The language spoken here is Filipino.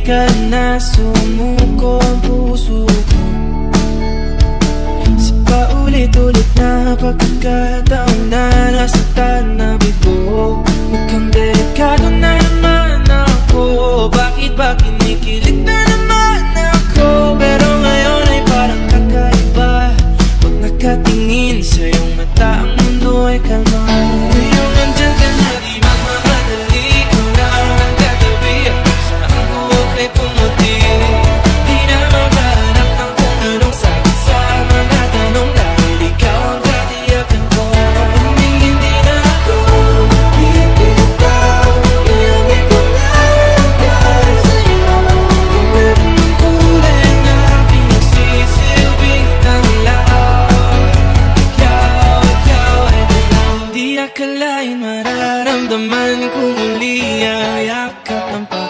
ka na sumuko ang puso ko sa paulit-ulit na pagkakataon na nasaktan na bigo. Mukhang delikado na naman ako. Bakit ba kinikilig na naman ako? Pero ngayon ay parang kakaiba. Pag nakatingin sa iyong mata, ang mundo ay kalma. Ngayong nandyan ka na, di magmamadali. Ikaw na ang kagabi at saan ko okay pumuti. Di na maghanap ng kung anong sagot sa mga tanong, dahil ikaw ang katiyakan ko. Hindi na ako bibitaw, iuwi ko na agad sa'yo. Kung meron ng kulay na pinagsisilbing tanglaw, ikaw ay dalaw. Di akalain mararamdaman ko muli ang yakap ng